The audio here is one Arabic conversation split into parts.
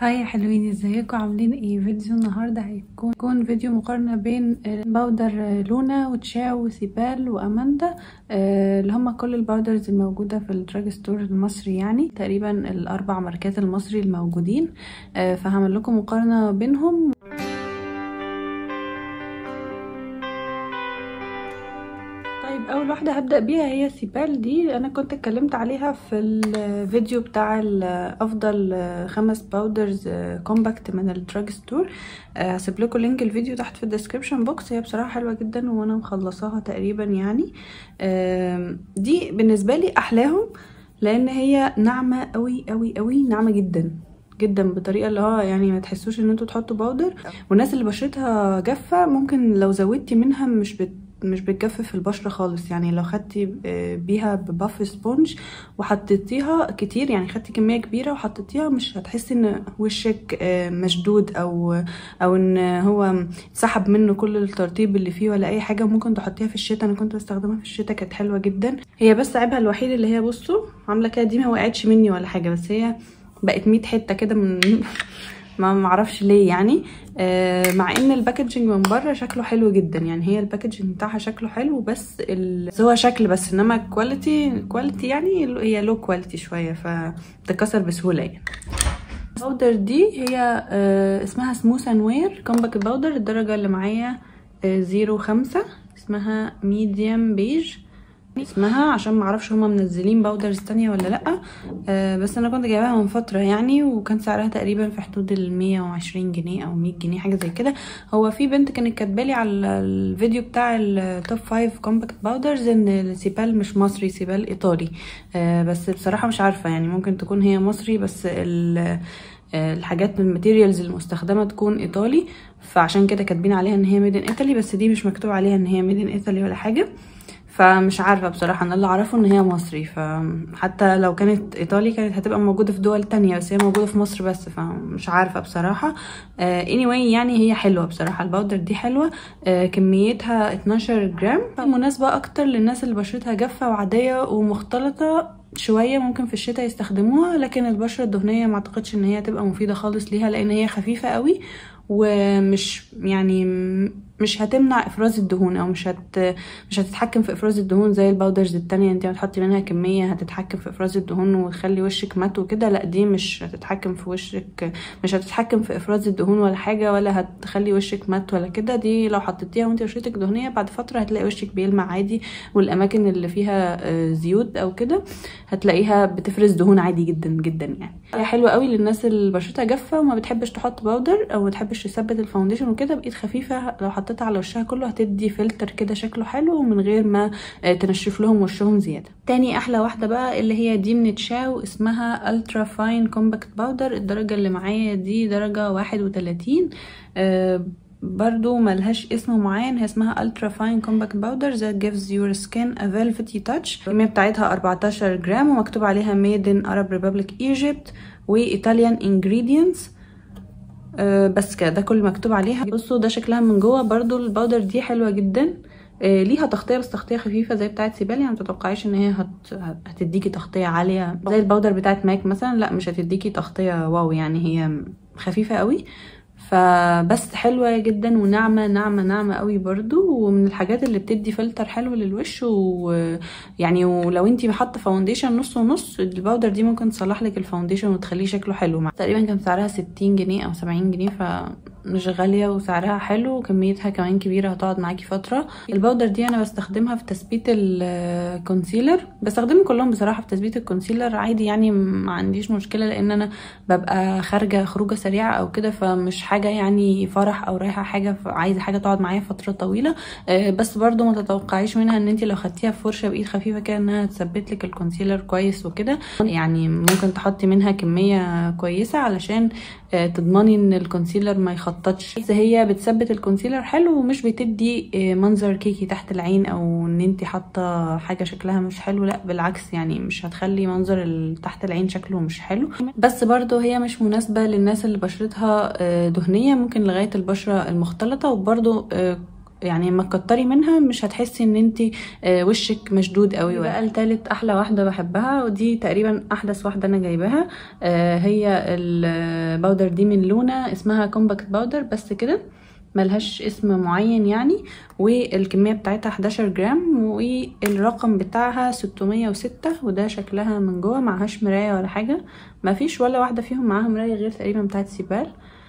هاي يا حلوين، ازيكم عاملين ايه؟ فيديو النهارده هيكون فيديو مقارنه بين باودر لونا وتشاو وسيبال واماندا، اللي هما كل الباودرز الموجوده في الدراج ستور المصري، يعني تقريبا الاربع ماركات المصري الموجودين. فهعمل لكم مقارنه بينهم. طيب، اول واحده هبدا بيها هي سيبال. دي انا كنت اتكلمت عليها في الفيديو بتاع افضل 5 باودرز كومباكت من الدراج ستور. هسيب لكم لينك الفيديو تحت في الديسكريبشن بوكس. هي بصراحه حلوه جدا وانا مخلصاها تقريبا يعني. دي بالنسبه لي احلاهم لان هي ناعمه قوي قوي قوي، ناعمه جدا جدا بطريقه اللي هو يعني ما تحسوش ان انتوا تحطوا باودر. والناس اللي بشرتها جافه ممكن لو زودتي منها مش بتجفف البشره خالص. يعني لو خدتي بيها بباف سبونج وحطيتيها كتير، يعني خدتي كميه كبيره وحطيتيها، مش هتحسي ان وشك مشدود او ان هو سحب منه كل الترطيب اللي فيه ولا اي حاجه. ممكن تحطيها في الشتاء، انا كنت بستخدمها في الشتاء كانت حلوه جدا. هي بس عيبها الوحيد اللي هي بصوا عامله كده، دي ما وقعتش مني ولا حاجه، بس هي بقت 100 حته كده من ما معرفش ليه يعني. مع ان الباكجينج من بره شكله حلو جدا، يعني هي الباكجينج بتاعها شكله حلو، بس هو شكل بس، انما كواليتي يعني هي لو كواليتي شويه فتتكسر بسهوله يعني. الباودر دي هي اسمها سموث اند وير كومباكت باودر. الدرجه اللي معايا 05، اسمها ميديوم بيج اسمها، عشان معرفش هما منزلين باودرز تانية ولا لأ. بس انا كنت جايباها من فترة يعني، وكان سعرها تقريبا في حدود 120 جنيه او 100 جنيه حاجة زي كده. هو في بنت كانت كاتبالي على الفيديو بتاع التوب 5 كومباكت باودرز ان سيبال مش مصري، سيبال ايطالي. بس بصراحة مش عارفة، يعني ممكن تكون هي مصري بس الحاجات من الماتيريالز المستخدمه تكون ايطالي، فعشان كده كاتبين عليها ان هي ميد ان ايطالي، بس دي مش مكتوب عليها ان هي ميد ان ايطالي ولا حاجه. فمش عارفه بصراحه، انا اللي اعرفه ان هي مصري، فحتى لو كانت ايطالي كانت هتبقى موجوده في دول تانية، بس هي موجوده في مصر بس، فمش عارفه بصراحه. anyway يعني هي حلوه بصراحه، الباودر دي حلوه. كميتها 12 جرام، مناسبه اكتر للناس اللي بشرتها جافه وعاديه ومختلطه شويه، ممكن في الشتاء يستخدموها. لكن البشره الدهنيه ما اعتقدش ان هي تبقى مفيده خالص ليها، لان هي خفيفه قوي ومش يعني مش هتمنع افراز الدهون، او مش هتتحكم في افراز الدهون زي الباودرز التانية. انت هتحطي منها كميه هتتحكم في افراز الدهون وتخلي وشك مات وكده، لا دي مش هتتحكم في وشك، مش هتتحكم في افراز الدهون ولا حاجه، ولا هتخلي وشك مات ولا كده. دي لو حطيتيها وانت بشرتك دهنيه بعد فتره هتلاقي وشك بيلمع عادي، والاماكن اللي فيها زيوت او كده هتلاقيها بتفرز دهون عادي جدا جدا. يعني هي حلوه قوي للناس اللي بشرتها جافه وما بتحبش تحط باودر او ما بتحبش تثبت الفاونديشن وكده. بايد خفيفه لو حطيتها على وشها كله هتدي فلتر كده شكله حلو، ومن غير ما تنشف لهم وشهم زياده. تاني احلى واحده بقى اللي هي دي من تشاو، اسمها الترا فاين كومباكت باودر. الدرجه اللي معايا دي درجه 31. برضو ملهاش اسم معين، هي اسمها الترا فاين كومباكت باودر that gives your skin a velvety touch. الكميه بتاعتها 14 جرام ومكتوب عليها made in Arab Republic Egypt وايطاليان ingredients. بس كده، ده كل مكتوب عليها. بصوا ده شكلها من جوه. برضو الباودر دي حلوه جدا، ليها تغطيه بس تغطيه خفيفه زي بتاعه سيبال، يعني متتوقعيش ان هي هتديكي تغطيه عاليه زي الباودر بتاعه ماك مثلا، لا مش هتديكي تغطيه واو، يعني هي خفيفه قوي. فبس حلوه جدا وناعمه ناعمه ناعمه قوي برضو، ومن الحاجات اللي بتدي فلتر حلو للوش. ويعني ولو انتي حاطه فاونديشن نص ونص، الباودر دي ممكن تصلح لك الفاونديشن وتخليه شكله حلو. تقريبا كان سعرها 60 جنيه او 70 جنيه، فمش غاليه وسعرها حلو وكميتها كمان كبيره هتقعد معاكي فتره. الباودر دي انا بستخدمها في تثبيت الكونسيلر، بستخدمهم كلهم بصراحه في تثبيت الكونسيلر عادي، يعني ما عنديش مشكله، لان انا ببقى خارجه خروجه سريعه او كده، فمش حاجه يعني فرح او رايحه حاجه عايزه حاجه تقعد معايا فتره طويله. بس برضو ما تتوقعيش منها ان انت لو خدتيها في فرشه بايد خفيفه كده انها تثبت لك الكونسيلر كويس وكده. يعني ممكن تحطي منها كميه كويسه علشان تضمني ان الكونسيلر ما يخططش، بس هي بتثبت الكونسيلر حلو ومش بتدي منظر كيكي تحت العين، او ان انت حاطه حاجه شكلها مش حلو، لا بالعكس، يعني مش هتخلي منظر تحت العين شكله مش حلو. بس برضو هي مش مناسبه للناس اللي بشرتها دهنيه، ممكن لغايه البشره المختلطه. وبرضو يعني لما تكتري منها مش هتحسي ان انت وشك مشدود قوي. بقى التالت احلى واحده بحبها، ودي تقريبا احدث واحده انا جايباها، هي الباودر دي من لونا، اسمها كومباكت باودر بس كده، ملهاش اسم معين يعني، والكميه بتاعتها 11 جرام، والرقم بتاعها 606. وده شكلها من جوه، معهاش مرايه ولا حاجه، ما فيش ولا واحده فيهم معاها مرايه غير تقريبا بتاعت سيبال.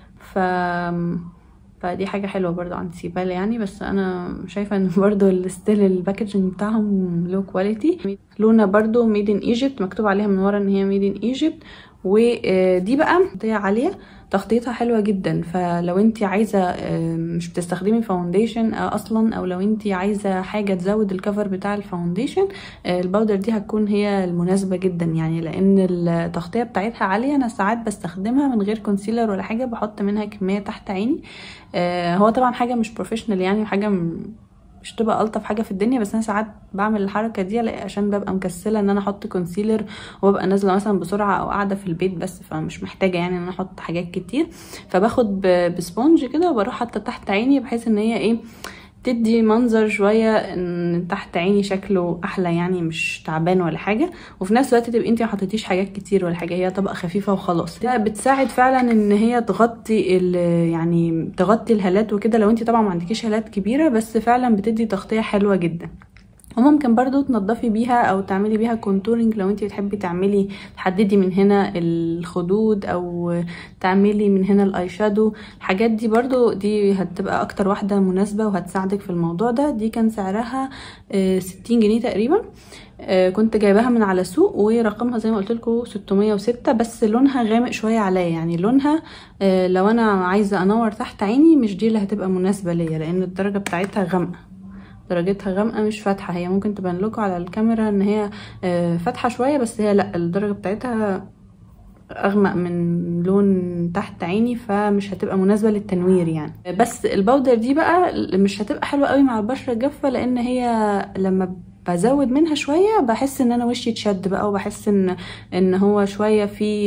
فدي حاجه حلوه برضو عند سيبال يعني. بس انا شايفه ان برضو الستيل الباكجنج بتاعهم لو كواليتي. لونا برضو ميد ان ايجيبت، مكتوب عليها من ورا ان هي ميد ان ايجيبت. ودي بقى تغطية عاليه، تغطيتها حلوه جدا. فلو انت عايزه مش بتستخدمي فاونديشن اصلا، او لو انت عايزه حاجه تزود الكفر بتاع الفاونديشن، الباودر دي هتكون هي المناسبه جدا يعني، لان التغطيه بتاعتها عاليه. انا ساعات بستخدمها من غير كونسيلر ولا حاجه، بحط منها كميه تحت عيني. هو طبعا حاجه مش بروفيشنال يعني، وحاجه مش تبقى الطف حاجه في الدنيا، بس انا ساعات بعمل الحركه دي عشان ببقى مكسله ان انا احط كونسيلر، وببقى نازله مثلا بسرعه او قاعده في البيت بس، فمش محتاجه يعني ان انا احط حاجات كتير. فباخد بسبونج كده وبروح حاطه تحت عيني، بحيث ان هي ايه، تدي منظر شويه ان تحت عيني شكله احلى يعني، مش تعبان ولا حاجه. وفي نفس الوقت تبقي انت ما حطيتيش حاجات كتير ولا حاجه، هي طبقه خفيفه وخلاص. ده بتساعد فعلا ان هي تغطي يعني تغطي الهالات وكده، لو انت طبعا ما عندكيش هالات كبيره، بس فعلا بتدي تغطيه حلوه جدا. وممكن برضو تنضفي بيها او تعملي بيها كونتورنج لو انت بتحبي تعملي تحددي من هنا الخدود، او تعملي من هنا الاي شادو. الحاجات دي برضو دي هتبقى اكتر واحده مناسبه وهتساعدك في الموضوع ده. دي كان سعرها 60 جنيه تقريبا، كنت جايباها من على سوق، ورقمها زي ما قلت لكم 606. بس لونها غامق شويه عليا يعني، لونها لو انا عايزه انور تحت عيني مش دي اللي هتبقى مناسبه ليا، لان الدرجه بتاعتها غامقه، درجتها غامقه مش فاتحه. هي ممكن تبان لكم على الكاميرا ان هي فاتحه شويه، بس هي لا، الدرجه بتاعتها اغمق من لون تحت عيني، فمش هتبقى مناسبه للتنوير يعني. بس الباودر دي بقى مش هتبقى حلوه قوي مع البشره الجافه، لان هي لما بزود منها شويه بحس ان انا وشي اتشد بقى، وبحس ان هو شويه في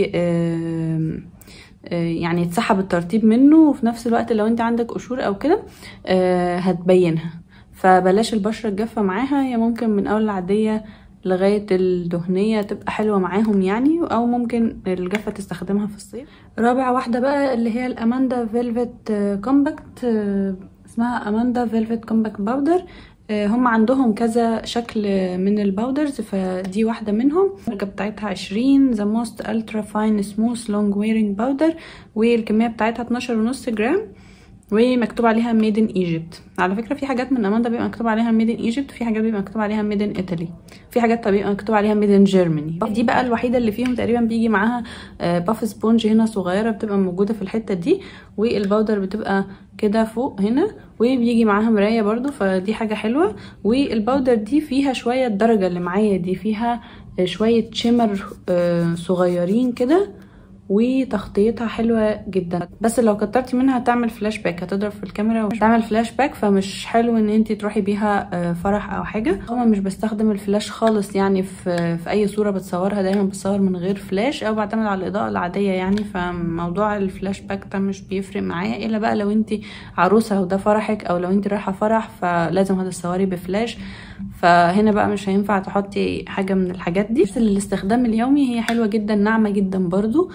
يعني يتسحب الترطيب منه، وفي نفس الوقت لو انت عندك قشور او كده هتبينها. فبلاش البشرة الجافة معاها، هي ممكن من اول العادية لغاية الدهنية تبقى حلوة معاهم يعني، او ممكن الجافة تستخدمها في الصيف. رابع واحدة بقى اللي هي الاماندا فيلفت كومباكت، اسمها اماندا فيلفت كومباكت باودر. هم عندهم كذا شكل من الباودرز، فدي واحدة منهم. الدرجة بتاعتها 20، The Most Ultra Fine Smooth Long Wearing Powder، والكمية بتاعتها 12.5 جرام، ومكتوب عليها ميد ان ايجيبت. على فكره في حاجات من اماندا بيبقى مكتوب عليها ميد ان ايجيبت، وفي حاجات بيبقى مكتوب عليها ميد ان ايطالي، في حاجات بيبقى مكتوب عليها ميد ان جيرماني. دي بقى الوحيده اللي فيهم تقريبا بيجي معاها باف سبونج هنا صغيره بتبقى موجوده في الحته دي، والباودر بتبقى كده فوق هنا، وبيجي معاها مرايه برضو، فدي حاجه حلوه. والباودر دي فيها شويه، الدرجه اللي معايا دي فيها شويه شيمر صغيرين كده، وتغطيتها حلوه جدا. بس لو كترتي منها هتعمل فلاش باك، هتضرب في الكاميرا وتعمل فلاش باك، فمش حلو ان انت تروحي بيها فرح او حاجه. طبعا مش بستخدم الفلاش خالص يعني في اي صوره بتصورها، دايما بصور من غير فلاش، او بعتمد على الاضاءه العاديه يعني. فموضوع الفلاش باك ده مش بيفرق معايا، الا بقى لو انت عروسه وده فرحك، او لو انت رايحه فرح فلازم هتتصوري بفلاش، فهنا بقى مش هينفع تحطي حاجه من الحاجات دي. بس للاستخدام اليومي هي حلوه جدا، ناعمه جدا برضو.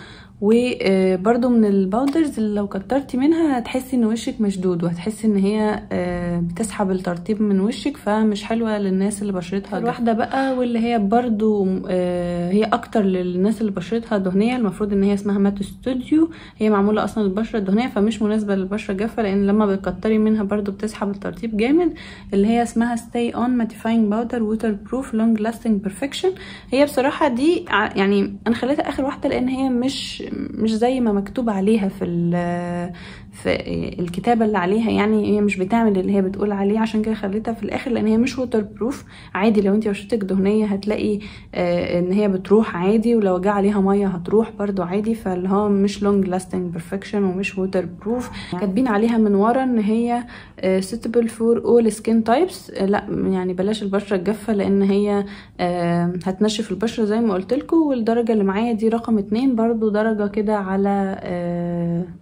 وبرضو من الباودرز اللي لو كترتي منها هتحسي ان وشك مشدود، وهتحسي ان هي بتسحب الترطيب من وشك، فمش حلوه للناس اللي بشرتها واحده بقى، واللي هي برضو هي اكتر للناس اللي بشرتها دهنيه. المفروض ان هي اسمها مات ستوديو، هي معموله اصلا للبشره الدهنيه، فمش مناسبه للبشره الجافه، لان لما بتكتري منها برضو بتسحب الترطيب جامد. اللي هي اسمها ستاي اون ماتيفاينج باودر ووتر بروف لونج لاستنج بيرفكشن. هي بصراحه دي يعني انا خليتها اخر واحده، لان هي مش زي ما مكتوب عليها في الكتابه اللي عليها يعني، هي مش بتعمل اللي هي بتقول عليه، عشان كده خليتها في الاخر، لان هي مش ووتر بروف. عادي لو انت بشرتك دهنيه هتلاقي ان هي بتروح عادي، ولو جه عليها ميه هتروح برضو عادي، فاللي هو مش لونج لاستنج بيرفكشن ومش ووتر بروف. كاتبين عليها من ورا ان هي suitable for all skin types. لا يعني بلاش البشره الجافه، لان هي هتنشف البشره زي ما قلت لكم. والدرجه اللي معايا دي رقم 2، برضو درجه كده على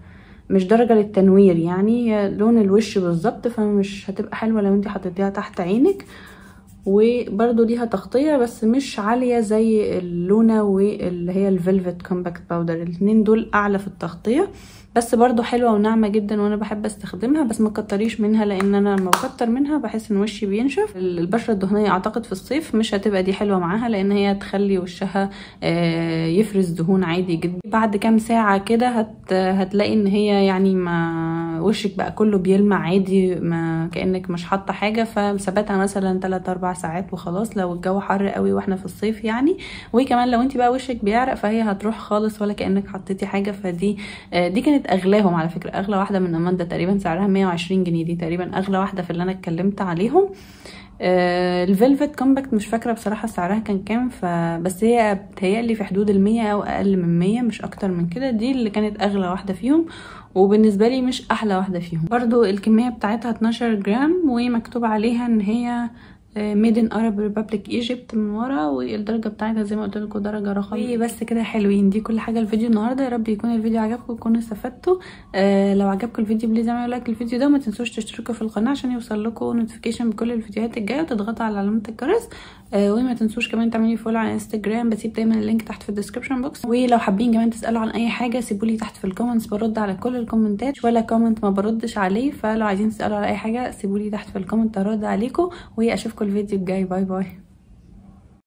مش درجة للتنوير يعني، لون الوش بالظبط، فمش هتبقى حلوة لو انت حطيتيها تحت عينك. وبرضو ليها تغطية بس مش عالية زي اللونة واللي هي الفيلفت كومباكت باودر، الاتنين دول اعلى في التغطية، بس برضو حلوة وناعمة جدا وانا بحب استخدمها. بس ما كتريش منها لان انا لما بكتر منها بحس ان وشي بينشف. البشرة الدهنية اعتقد في الصيف مش هتبقى دي حلوة معاها، لان هي تخلي وشها يفرز دهون عادي جدا. بعد كام ساعة كده هتلاقي ان هي يعني ما وشك بقى كله بيلمع عادي، ما كأنك مش حاطة حاجة. فثباتها مثلا 3-4 ساعات وخلاص لو الجو حر قوي واحنا في الصيف يعني. وكمان لو انت بقى وشك بيعرق فهي هتروح خالص ولا كأنك حطيتي حاجة. فدي دي كانت اغلاهم على فكرة. اغلى واحدة من اماندا تقريبا سعرها 120 جنيه، دي تقريبا اغلى واحدة في اللي انا اتكلمت عليهم. الفيلفت كومباكت مش فاكرة بصراحة سعرها كان كام، بس هي بتهيألي في حدود 100 او اقل من 100، مش اكتر من كده. دي اللي كانت اغلى واحدة فيهم، وبالنسبة لي مش احلى واحدة فيهم. برضو الكمية بتاعتها 12 جرام، ومكتوب عليها ان هي ميد ان ارب ريبابليك ايجيبت من ورا، والدرجه بتاعتها زي ما قلت لكم درجه رقم. بس كده حلوين. دي كل حاجه الفيديو النهارده. يا رب يكون الفيديو عجبكم وتكونوا استفدتوا. لو عجبكم الفيديو بليز اعملوا لايك للفيديو ده، وما تنسوش تشتركوا في القناه عشان يوصل لكم نوتيفيكيشن بكل الفيديوهات الجايه، وتضغطوا على علامه الجرس. وما تنسوش كمان تعملوا فولو على انستجرام، بسيب دايما اللينك تحت في الديسكربشن بوكس. ولو حابين كمان تسالوا عن اي حاجه سيبوا لي تحت في الكومنتس، برد على كل الكومنتات، ولا كومنت ما بردش عليه. فلو عايزين تسالوا على اي حاجه سيبوا لي تحت في الكومنت ارد عليكم. واشوفكم الفيديو الجاي. باي باي.